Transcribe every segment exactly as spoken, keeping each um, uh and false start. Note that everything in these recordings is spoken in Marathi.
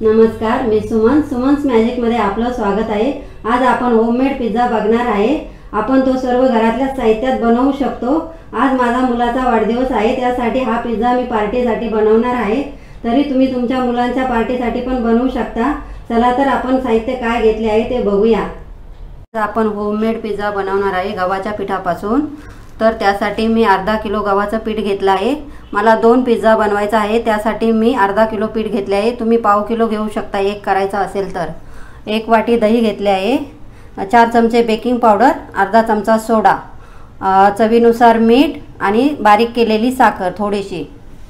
नमस्कार, मी सुमन सुमन्स मॅजिकमध्ये आपलं स्वागत आहे। आज आपण होममेड पिझ्झा बघणार आहे। आपण तो सर्व घरातल्या साहित्यात बनवू शकतो। आज माझा मुलाचा वाढदिवस आहे, त्यासाठी हा पिझ्झा मी पार्टीसाठी बनवणार आहे। तरी तुम्ही तुमच्या मुलांच्या पार्टीसाठी पण बनवू शकता। चला तर आपण साहित्य काय घेतले आहे ते बघूया। आपण होममेड पिझ्झा बनवणार आहे गव्हाच्या पिठापासून। तर त्यासाठी मी अर्धा किलो गव्हाचं पीठ घेतलं आहे। मला दोन पिझ्झा बनवायचा आहे, त्यासाठी मी अर्धा किलो पीठ घेतले आहे। तुम्ही पाव किलो घेऊ शकता एक करायचा असेल तर। एक वाटी दही घेतले आहे, चार चमचे बेकिंग पावडर, अर्धा चमचा सोडा, चवीनुसार मीठ आणि बारीक केलेली साखर थोडीशी।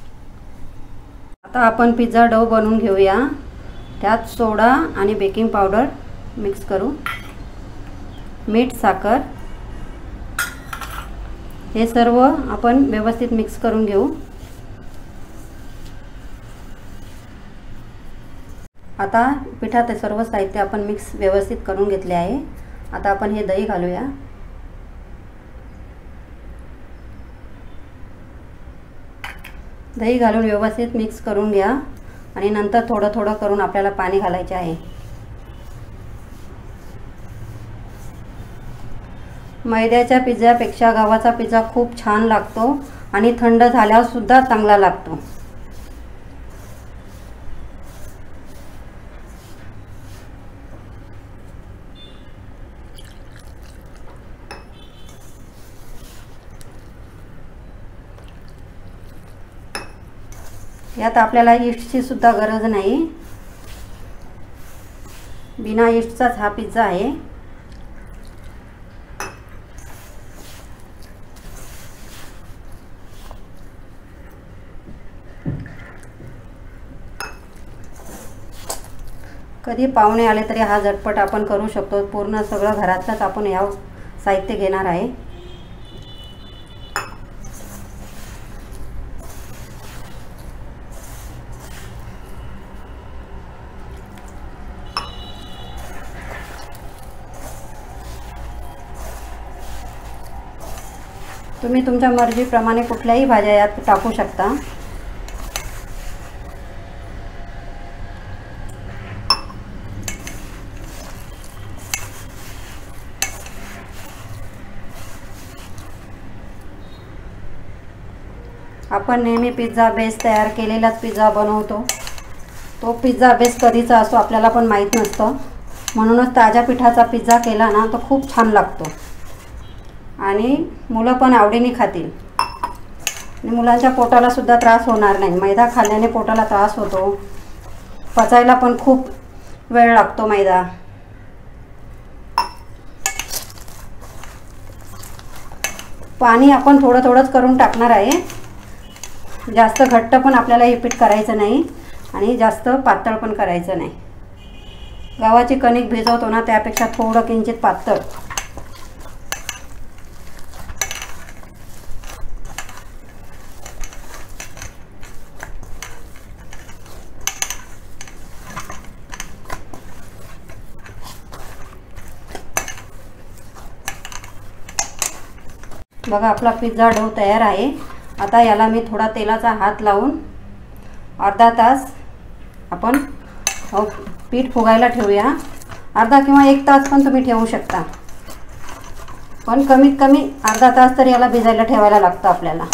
आता आपण पिझ्झा डो बनवून घेऊया। त्यात सोडा आणि बेकिंग पावडर मिक्स करू, मीठ, साखर हे सर्व आपण व्यवस्थित मिक्स करून घेऊ। आता पिठात सर्व साहित्य आपण मिक्स व्यवस्थित करून घेतले आहे। आता आपण हे दही घालूया। दही घालून व्यवस्थित मिक्स करून घ्या आणि नंतर थोडं थोडं करून आपल्याला पाणी घालायचे आहे। मैद्याच्या पिझ्झापेक्षा गव्हाचा पिझ्झा खूप छान लागतो आणि थंड झाल्यावर सुद्धा चांगला लागतो। यात आपल्याला ईस्टची सुद्धा गरज नाही, बिना ईस्टचाच हा पिझ्झा आहे। कधी पाहुणे आले तरी हा झटपट आपण करू शकतो। पूर्ण सगळं घरातलंच आपण या साहित्य घेणार आहे। तुम्ही तुमच्या मर्जीप्रमाणे कुठल्याही भाज्या यात टाकू शकता। आपण नेहमी पिझ्झा बेस तयार केलेलाच पिझ्झा बनवतो। तो पिझ्झा बेस कधीचा असतो आपल्याला पण माहीत नसतं, म्हणूनच ताज्या पिठाचा पिझ्झा केला ना तो खूप छान लागतो आणि मुलं पण आवडीने खातील आणि मुलांच्या पोटाला सुद्धा त्रास होणार नाही। मैदा खाल्ल्याने पोटाला त्रास होतो, पचायला पण खूप वेळ लागतो मैदा। पाणी आपण थोडं थोडंच करून टाकणार आहे, जास्त घट्ट पण आपल्याला हे पीठ करायचं नाही आणि जास्त पातळ पण करायचं नाही। गव्हाची कणिक भिजवतो ना त्यापेक्षा थोडं किंचित पातळ। बघा आपला पिझ्झा डो तयार आहे। आता याला मी थोडा तेलाचा हात लावून अर्धा तास आपण पीठ फुगायला ठेवूया। अर्धा किंवा एक तास पण तुम्ही ठेवू शकता, पण कमीत कमी अर्धा तास तर याला भिजायला ठेवायला लागतं आपल्याला।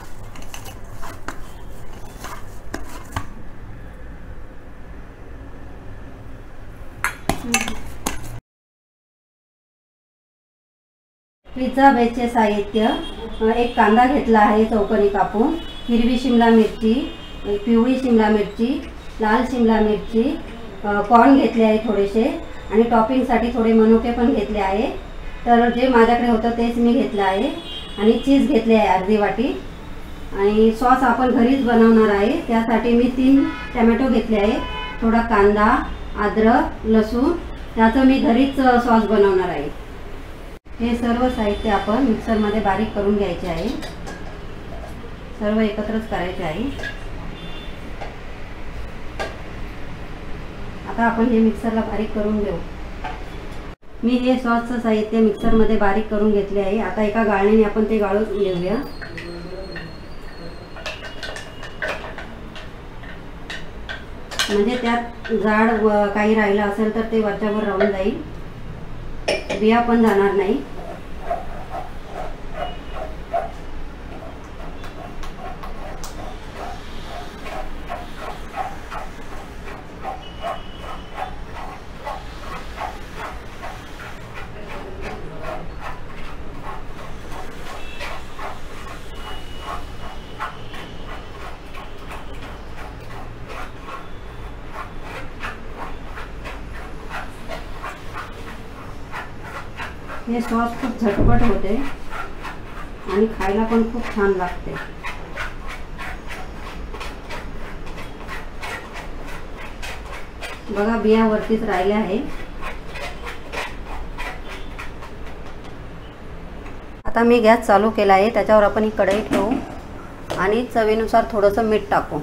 पिझ्झा बेसचे साहित्य, एक कांदा घेतला आहे चौकोनी कापून, हिरवी शिमला मिरची, पिवळी शिमला मिरची, लाल शिमला मिरची, कॉर्न घेतले आहे थोडेसे आणि टॉपिंगसाठी थोडे मनुके पण घेतले आहे। तर जे माझ्याकडे होतं तेच मी घेतलं आहे आणि चीज घेतले आहे अर्धी वाटी आणि सॉस आपण घरीच बनवणार आहे। त्यासाठी मी तीन टोमॅटो घेतले आहे, थोडा कांदा, अद्रक, लसूण, त्याचं मी घरीच सॉस बनवणार आहे। हे सर्व साहित्य आपण मिक्सरमध्ये बारीक करून घ्यायचे आहे, सर्व एकत्रच करायचे आहे। आता आपण हे मिक्सरला बारीक करून घेऊ। मी हे सॉसचं साहित्य मिक्सरमध्ये बारीक करून घेतले आहे। आता एका गाळणीने आपण ते गाळून घेऊया। म्हणजे त्यात जाड व काही राहिलं असेल तर ते वरच्यावर राहून जाईल, बिया पण जाणार नाही. हे सॉस खूप झटपट होते आणि खायला पण खूप छान लागते. बघा बिया वरतीच राहिल्या आहे. आता मी गॅस चालू केला आहे. त्याच्यावर आपण ही कढई ठेवू आणि चवीनुसार थोडंसं मीठ टाकू.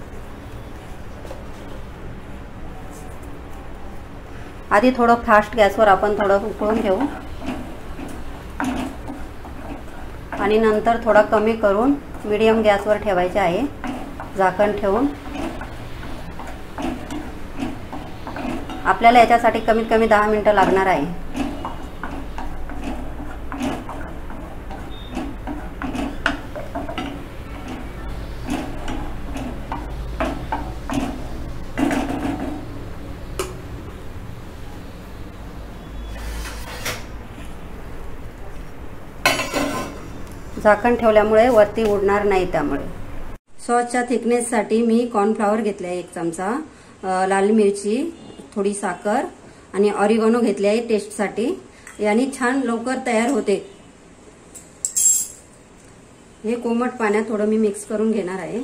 आधी थोडं फास्ट गॅसवर आपण थोडं उकळून घेऊ आणि नंतर थोडा कमी करून मीडियम गॅसवर ठेवायचे आहे, झाकण ठेवून. आपल्याला याच्यासाठी कमीत कमी दहा मिनिटं लागणार आहे. झाकण ठेवल्यामुळे वरती उडणार नाही. त्यामुळे सॉसच्या थिकनेससाठी मी कॉर्नफ्लॉवर घेतले आहे एक चमचा, लाल मिरची, थोडी साखर आणि ऑरिगॅनो घेतले आहे टेस्टसाठी. याने छान लवकर तयार होते. हे कोमट पाण्यात थोडं मी मिक्स करून घेणार आहे.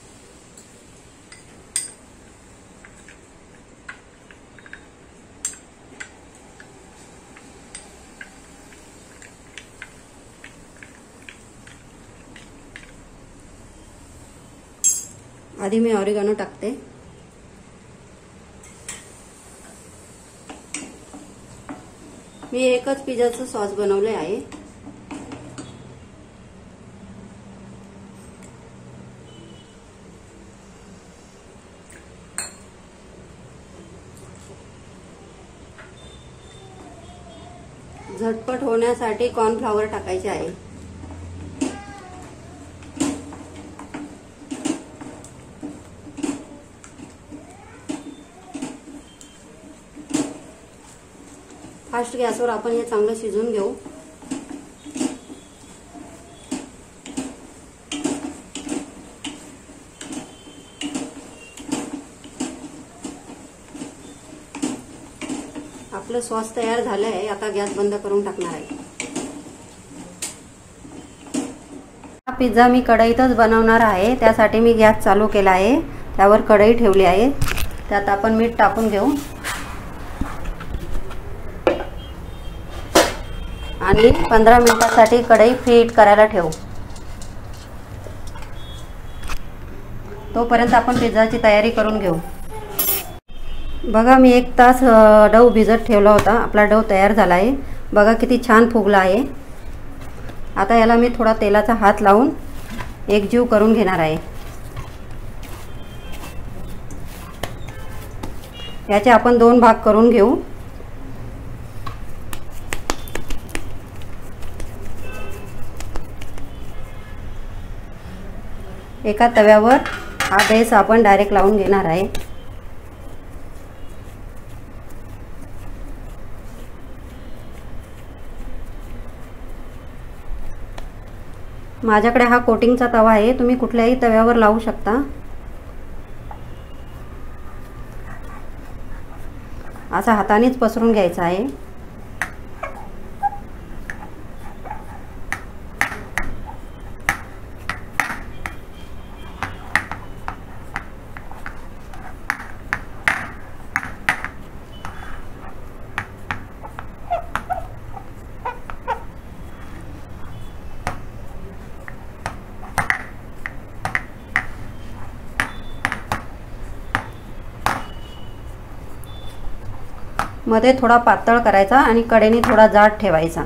आधी मी ऑरिगॅनो टाकते. मी एकच पिझ्झाचं सॉस बनवले आहे. झटपट होण्यासाठी कॉर्नफ्लॉवर टाकायचे आहे. फास्ट गॅसवर आपण हे चांगलं शिजवून घेऊ. आपलं सॉस तयार झालं आहे. आता गॅस बंद करून टाकणार आहे. हा पिझ्झा मी कढईतच बनवणार आहे. त्यासाठी मी गॅस चालू केला आहे. त्यावर कढई ठेवली आहे. त्यात आपण मीठ टाकून घेऊ आणि पंधरा मिनिटांसाठी कढई प्रीहीट करायला ठेवू. तोपर्यंत आपण पिझ्झाची तयारी करून घेऊ. बघा मी एक तास डो भिजत ठेवला होता. आपला डो तयार झाला आहे. बघा किती छान फुगला आहे. आता याला मी थोडा तेलाचा हात लावून एकजीव करून घेणार आहे. याचे आपण दोन भाग करून घेऊ. एका तव्यावर हा बेस आपण डायरेक्ट लावून घेणार आहे. माझ्याकडे हा कोटिंगचा तवा आहे. तुम्ही कुठल्याही तव्यावर लावू शकता. असा हातानेच पसरून घ्यायचा आहे. मध्ये थोडा पातळ करायचा आणि कडेने थोडा जाड ठेवायचा.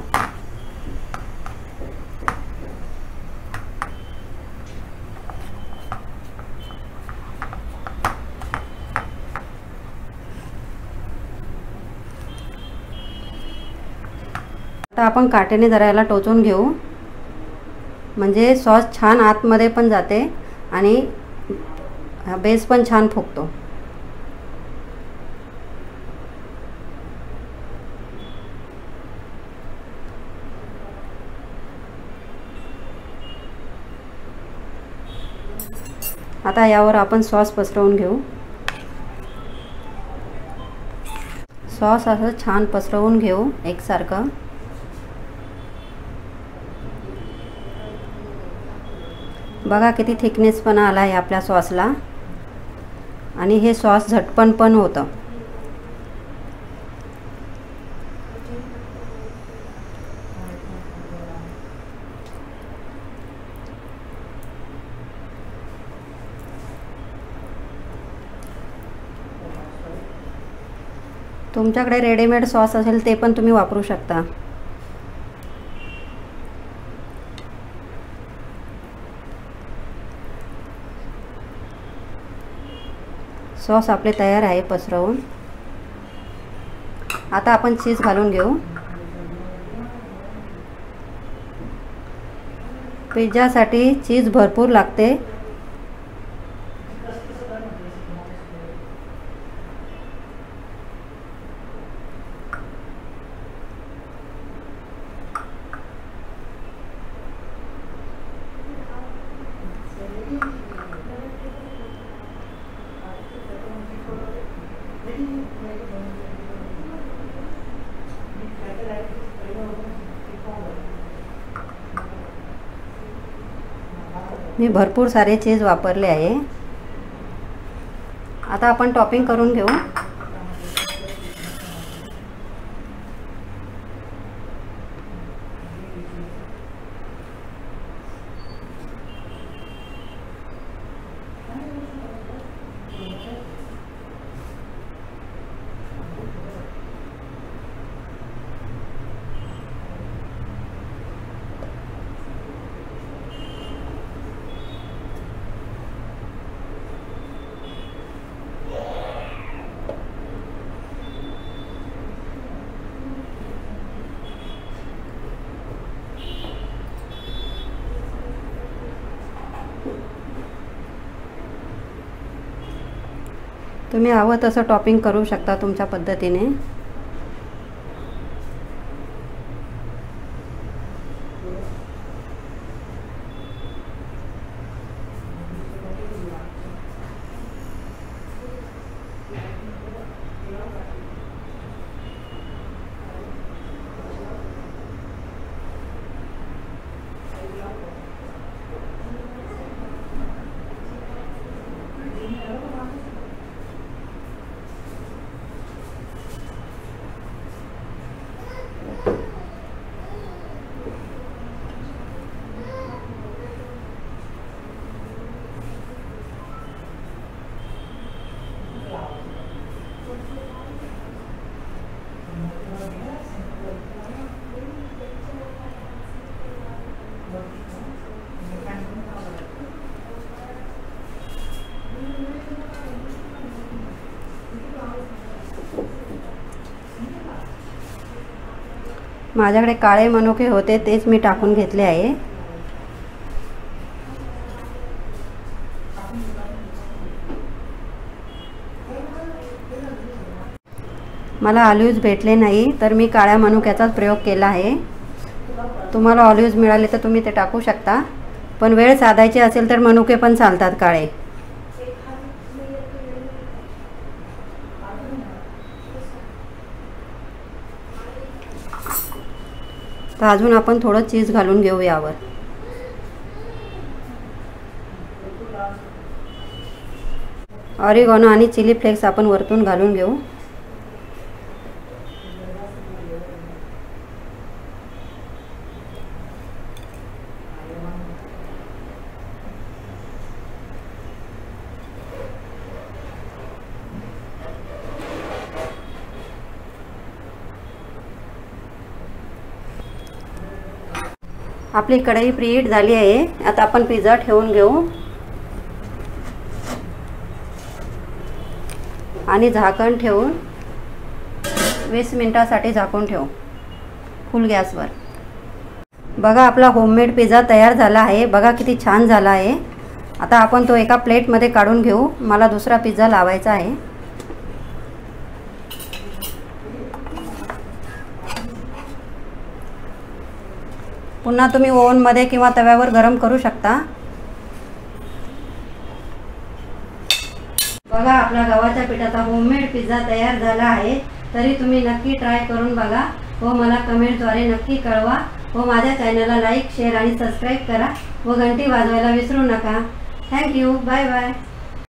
आता आपण काटेने जरा याला टोचून घेऊ, म्हणजे सॉस छान आतमध्ये पण जाते आणि बेस पण छान फुगतो. आता यावर आपण सॉस पसरवून घेऊ. सॉस असं छान पसरवून घेऊ एकसारखं. बघा किती थिकनेसपणा आला आहे आपल्या सॉसला, आणि हे सॉस झटपण पण होतं. तुमच्याकडे रेडीमेड सॉस असेल ते पण तुम्ही वापरू शकता. सॉस आपले तयार आहे पसरवून. आता आपण चीज घालून घेऊ. पिझ्झासाठी चीज भरपूर लागते. मी भरपूर सारे चीज वापरले आहे. आता आपण टॉपिंग करून घेऊ. तुम्ही हवं तसं टॉपिंग करू शकता तुमच्या पद्धतीने. माझ्याकडे काळे मनुके होते तेच मी टाकून घेतले आहे. मला ऑलिव्हज भेटले नाही तर मी काळ्या मनुक्याचाच प्रयोग केला आहे. तुम्हाला ऑलिव्हज मिळाले तर तुम्ही ते टाकू शकता, पण वेळ साधायची असेल तर मनुके पण चालतात काळे. तर अजून आपण थोडं चीज घालून घेऊ यावर. ऑरिगॅनो आणि चिली फ्लेक्स आपण वरतून घालून घेऊ. आपली कढई प्रीहीट झाली आहे. आता आपण पिझ्झा ठेवून घेऊ आणि झाकण ठेवून वीस मिनिटांसाठी झाकून ठेवू. फुल गॅसवर। बघा आपला होममेड पिझ्झा तयार झाला आहे। बघा किती छान झाला आहे। आता आपण तो एका प्लेटमध्ये काढून घेऊ। मला दुसरा पिझ्झा लावायचा आहे। पुन्हा तुम्ही ओव्हनमध्ये किंवा तव्यावर गरम करू शकता। बघा आपला गव्हाच्या पिठाचा होममेड पिझ्झा तयार झाला आहे। तरी तुम्ही नक्की ट्राय करून बघा व मला कमेंटद्वारे नक्की कळवा व माझ्या चॅनलला लाईक शेअर आणि सबस्क्राईब करा व घंटी वाजवायला विसरू नका। Thank you, bye bye.